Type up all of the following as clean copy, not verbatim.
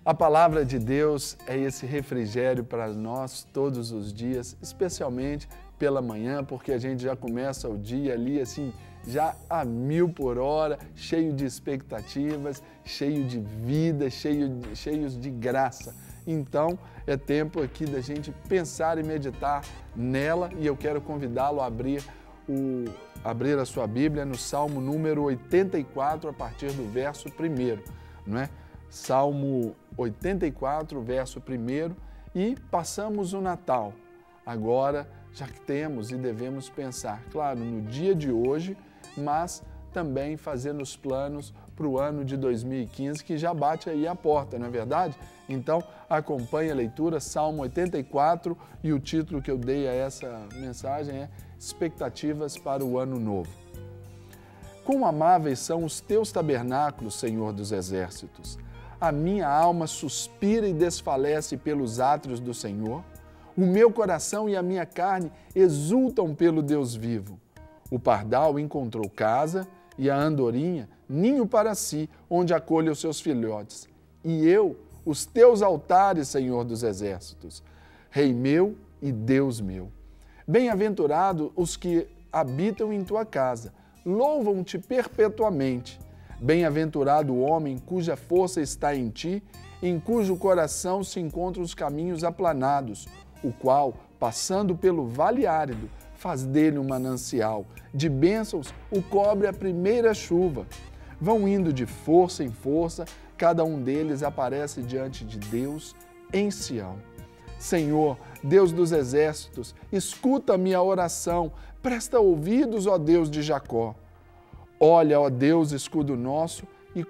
A palavra de Deus é esse refrigério para nós todos os dias, especialmente pela manhã, porque a gente já começa o dia ali assim, já a 1000 por hora, cheio de expectativas, cheio de vida, cheios de graça. Então, é tempo aqui da gente pensar e meditar nela e eu quero convidá-lo a abrir a sua Bíblia no Salmo número 84, a partir do verso 1º, não é? Salmo 84, verso 1º, e passamos o Natal. Agora, já que temos e devemos pensar, claro, no dia de hoje, mas também fazendo os planos para o ano de 2015, que já bate aí a porta, não é verdade? Então, acompanhe a leitura, Salmo 84, e o título que eu dei a essa mensagem é Expectativas para o Ano Novo. Quão amáveis são os teus tabernáculos, Senhor dos Exércitos! A minha alma suspira e desfalece pelos átrios do Senhor. O meu coração e a minha carne exultam pelo Deus vivo. O pardal encontrou casa e a andorinha ninho para si, onde acolhe os seus filhotes. E eu, os teus altares, Senhor dos Exércitos, Rei meu e Deus meu. Bem-aventurados os que habitam em tua casa, louvam-te perpetuamente. Bem-aventurado o homem cuja força está em ti, em cujo coração se encontram os caminhos aplanados, o qual, passando pelo vale árido, faz dele um manancial, de bênçãos o cobre a primeira chuva. Vão indo de força em força, cada um deles aparece diante de Deus em Sião. Senhor, Deus dos exércitos, escuta a minha oração, presta ouvidos, ó Deus de Jacó. Olha, ó Deus, escudo nosso,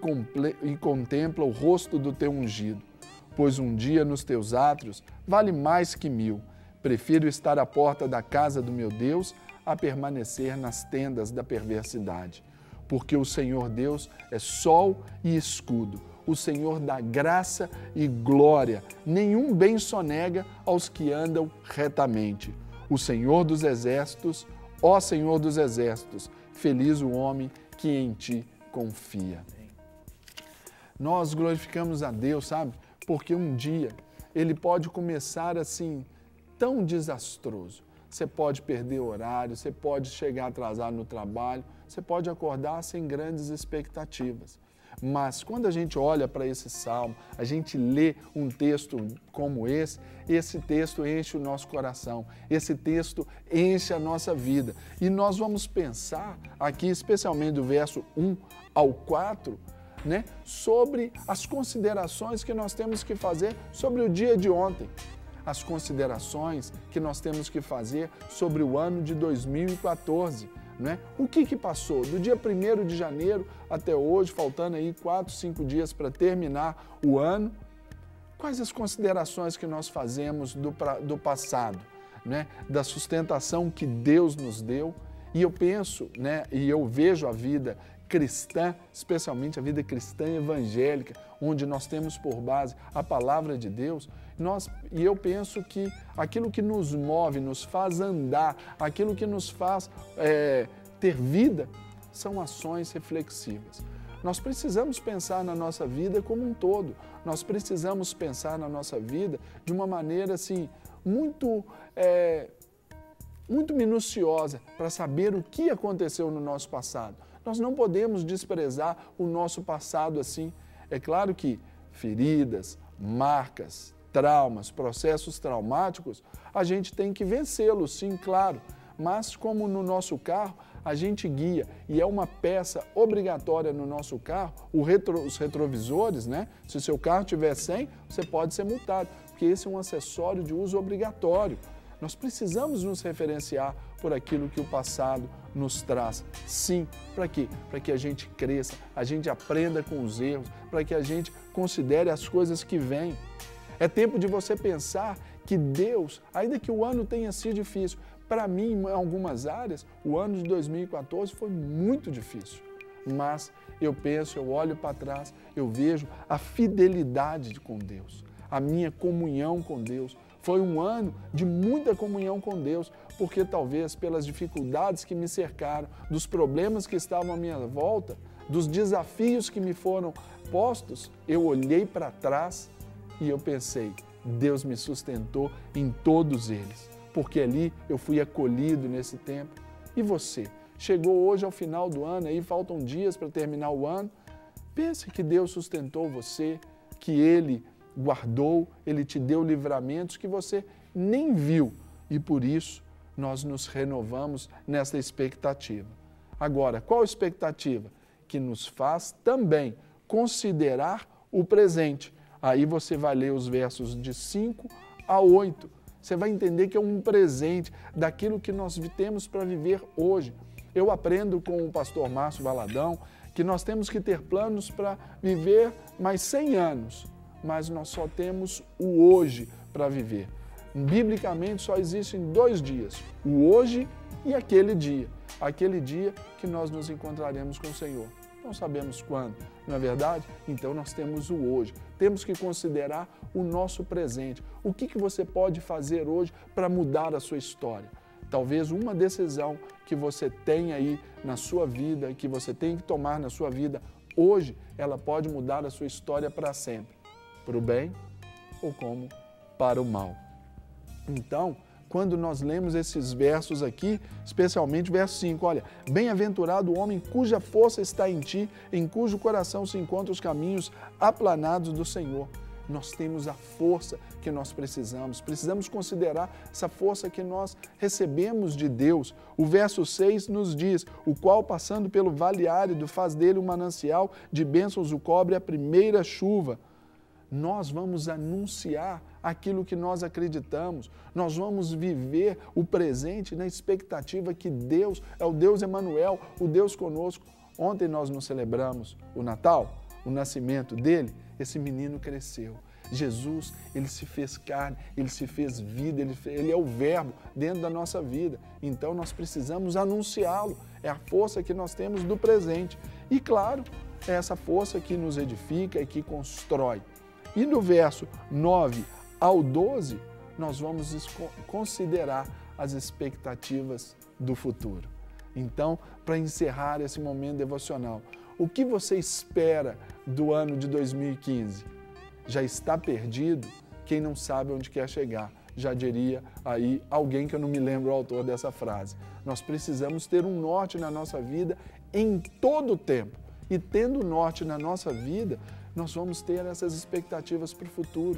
e contempla o rosto do teu ungido. Pois um dia nos teus átrios vale mais que 1000. Prefiro estar à porta da casa do meu Deus a permanecer nas tendas da perversidade. Porque o Senhor Deus é sol e escudo. O Senhor dá graça e glória. Nenhum bem sonega aos que andam retamente. O Senhor dos exércitos, ó Senhor dos exércitos, feliz o homem que em ti confia. Nós glorificamos a Deus, sabe? Porque um dia ele pode começar assim, tão desastroso. Você pode perder horário, você pode chegar atrasado no trabalho, você pode acordar sem grandes expectativas. Mas quando a gente olha para esse salmo, a gente lê um texto como esse texto enche o nosso coração, esse texto enche a nossa vida. E nós vamos pensar aqui, especialmente do verso 1 ao 4, né, sobre as considerações que nós temos que fazer sobre o dia de ontem. As considerações que nós temos que fazer sobre o ano de 2014. Né? O que passou? Do dia 1º de janeiro até hoje, faltando aí 4, 5 dias para terminar o ano, quais as considerações que nós fazemos do passado, né? Da sustentação que Deus nos deu? E eu penso, né? E eu vejo a vida cristã, especialmente a vida cristã evangélica, onde nós temos por base a palavra de Deus, e eu penso que aquilo que nos move, nos faz andar, aquilo que nos faz ter vida, são ações reflexivas. Nós precisamos pensar na nossa vida como um todo, nós precisamos pensar na nossa vida de uma maneira assim, muito minuciosa para saber o que aconteceu no nosso passado. Nós não podemos desprezar o nosso passado assim. É claro que feridas, marcas, traumas, processos traumáticos, a gente tem que vencê-los, sim, claro. Mas como no nosso carro, a gente guia e é uma peça obrigatória no nosso carro, os retrovisores, né? Se o seu carro tiver sem, você pode ser multado, porque esse é um acessório de uso obrigatório. Nós precisamos nos referenciar por aquilo que o passado nos traz. Sim, para quê? Para que a gente cresça, a gente aprenda com os erros, para que a gente considere as coisas que vêm. É tempo de você pensar que Deus, ainda que o ano tenha sido difícil, para mim, em algumas áreas, o ano de 2014 foi muito difícil. Mas eu olho para trás, eu vejo a fidelidade com Deus, a minha comunhão com Deus. Foi um ano de muita comunhão com Deus, porque talvez pelas dificuldades que me cercaram, dos problemas que estavam à minha volta, dos desafios que me foram postos, eu olhei para trás E eu pensei, Deus me sustentou em todos eles, porque ali eu fui acolhido nesse tempo. E você? Chegou hoje ao final do ano, aí faltam dias para terminar o ano. Pense que Deus sustentou você, que Ele guardou, Ele te deu livramentos que você nem viu. E por isso nós nos renovamos nessa expectativa. Agora, qual a expectativa? Que nos faz também considerar o presente. Aí você vai ler os versos de 5 a 8. Você vai entender que é um presente daquilo que nós temos para viver hoje. Eu aprendo com o pastor Márcio Valadão que nós temos que ter planos para viver mais 100 anos, mas nós só temos o hoje para viver. Biblicamente só existem 2 dias, o hoje e aquele dia que nós nos encontraremos com o Senhor. Não sabemos quando, não é verdade? Então nós temos o hoje, temos que considerar o nosso presente. O que você pode fazer hoje para mudar a sua história? Talvez uma decisão que você tem aí na sua vida, que você tem que tomar na sua vida hoje, ela pode mudar a sua história para sempre, para o bem ou como para o mal. Então, quando nós lemos esses versos aqui, especialmente verso 5, olha, bem-aventurado o homem cuja força está em ti, em cujo coração se encontram os caminhos aplanados do Senhor. Nós temos a força que nós precisamos considerar essa força que nós recebemos de Deus. O verso 6 nos diz, o qual passando pelo vale árido faz dele um manancial de bênçãos o cobre a primeira chuva. Nós vamos anunciar aquilo que nós acreditamos, nós vamos viver o presente na expectativa que Deus é o Deus Emanuel, o Deus conosco. Ontem nós nos celebramos o Natal, o nascimento dele. Esse menino cresceu. Jesus, ele se fez carne, ele se fez vida, ele é o verbo dentro da nossa vida. Então nós precisamos anunciá-lo. É a força que nós temos do presente. E claro, é essa força que nos edifica e que constrói. E no verso 9 ao 12, nós vamos considerar as expectativas do futuro. Então, para encerrar esse momento devocional, o que você espera do ano de 2015? Já está perdido? Quem não sabe onde quer chegar? Já diria aí alguém que eu não me lembro o autor dessa frase. Nós precisamos ter um norte na nossa vida em todo o tempo. E tendo norte na nossa vida, nós vamos ter essas expectativas para o futuro.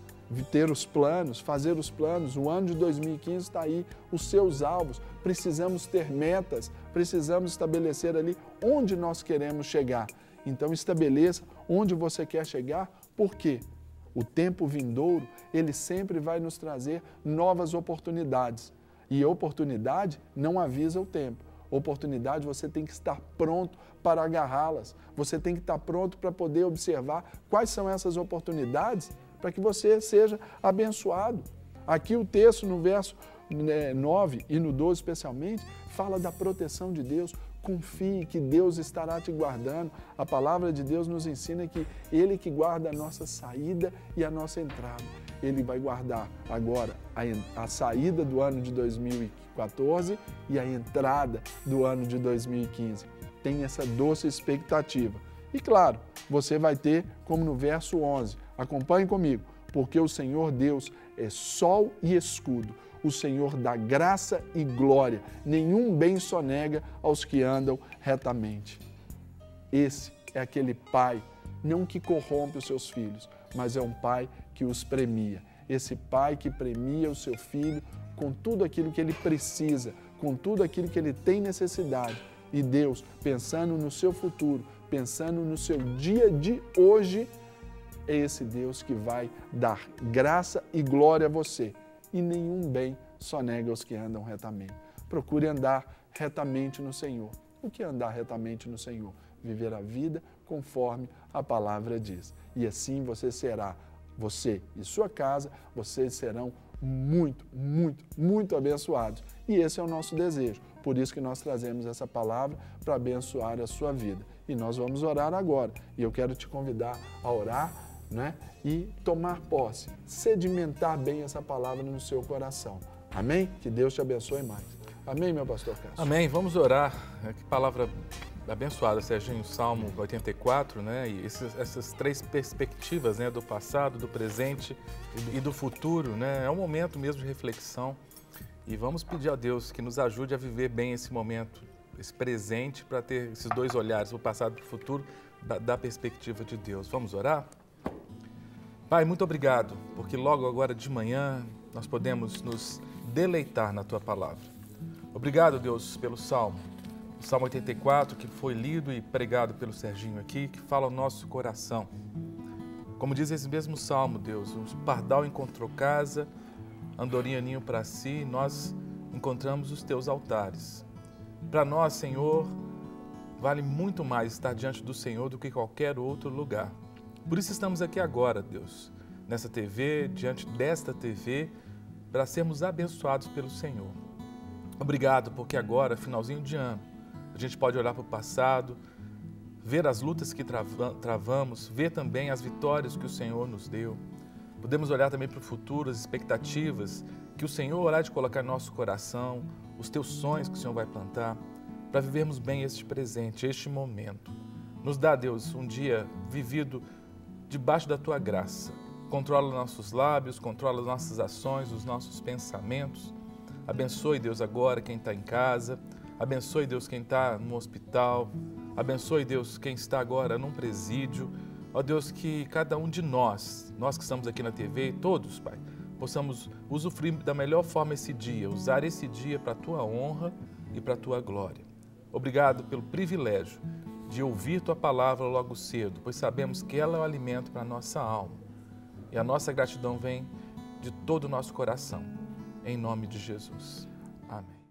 Ter os planos, fazer os planos. O ano de 2015 está aí, os seus alvos. Precisamos ter metas, precisamos estabelecer ali onde nós queremos chegar. Então estabeleça onde você quer chegar, porque o tempo vindouro, ele sempre vai nos trazer novas oportunidades. E oportunidade não avisa o tempo. Oportunidade, você tem que estar pronto para agarrá-las. Você tem que estar pronto para poder observar quais são essas oportunidades para que você seja abençoado. Aqui o texto no verso 9 e no 12 especialmente, fala da proteção de Deus. Confie que Deus estará te guardando. A palavra de Deus nos ensina que Ele que guarda a nossa saída e a nossa entrada. Ele vai guardar agora a saída do ano de 2014 e a entrada do ano de 2015. Tem essa doce expectativa. E claro, você vai ter, como no verso 11, acompanhe comigo, porque o Senhor Deus é sol e escudo, o Senhor dá graça e glória, nenhum bem sonega aos que andam retamente. Esse é aquele pai, não que corrompe os seus filhos, mas é um pai que os premia. Esse pai que premia o seu filho com tudo aquilo que ele precisa, com tudo aquilo que ele tem necessidade. E Deus, pensando no seu futuro, pensando no seu dia de hoje, é esse Deus que vai dar graça e glória a você. E nenhum bem sonega aos que andam retamente. Procure andar retamente no Senhor. O que é andar retamente no Senhor? Viver a vida conforme a palavra diz. E assim você e sua casa, vocês serão muito abençoados. E esse é o nosso desejo. Por isso que nós trazemos essa palavra para abençoar a sua vida. E nós vamos orar agora. E eu quero te convidar a orar, né? E tomar posse, sedimentar bem essa palavra no seu coração. Amém? Que Deus te abençoe mais. Amém, meu pastor Cássio? Amém. Vamos orar. Que palavra Abençoado, Serginho, Salmo 84, né? E essas três perspectivas, né? Do passado, do presente e do futuro, né? É um momento mesmo de reflexão. E vamos pedir a Deus que nos ajude a viver bem esse momento, esse presente, para ter esses dois olhares, o passado e o futuro, da perspectiva de Deus. Vamos orar? Pai, muito obrigado, porque logo agora de manhã nós podemos nos deleitar na Tua palavra. Obrigado, Deus, pelo Salmo. O Salmo 84, que foi lido e pregado pelo Serginho aqui, que fala ao nosso coração. Como diz esse mesmo Salmo, Deus, o pardal encontrou casa, andorinha ninho para si, nós encontramos os Teus altares. Para nós, Senhor, vale muito mais estar diante do Senhor do que qualquer outro lugar. Por isso estamos aqui agora, Deus, nessa TV, diante desta TV, para sermos abençoados pelo Senhor. Obrigado, porque agora, finalzinho de ano, a gente pode olhar para o passado, ver as lutas que travamos, ver também as vitórias que o Senhor nos deu. Podemos olhar também para o futuro, as expectativas que o Senhor irá de colocar em nosso coração, os Teus sonhos que o Senhor vai plantar, para vivermos bem este presente, este momento. Nos dá, Deus, um dia vivido debaixo da Tua graça. Controla nossos lábios, controla nossas ações, os nossos pensamentos. Abençoe, Deus, agora quem está em casa. Abençoe, Deus, quem está no hospital. Abençoe, Deus, quem está agora num presídio. Ó Deus, que cada um de nós que estamos aqui na TV, todos, Pai, possamos usufruir da melhor forma esse dia, usar esse dia para a Tua honra e para a Tua glória. Obrigado pelo privilégio de ouvir Tua palavra logo cedo, pois sabemos que ela é o alimento para a nossa alma. E a nossa gratidão vem de todo o nosso coração. Em nome de Jesus. Amém.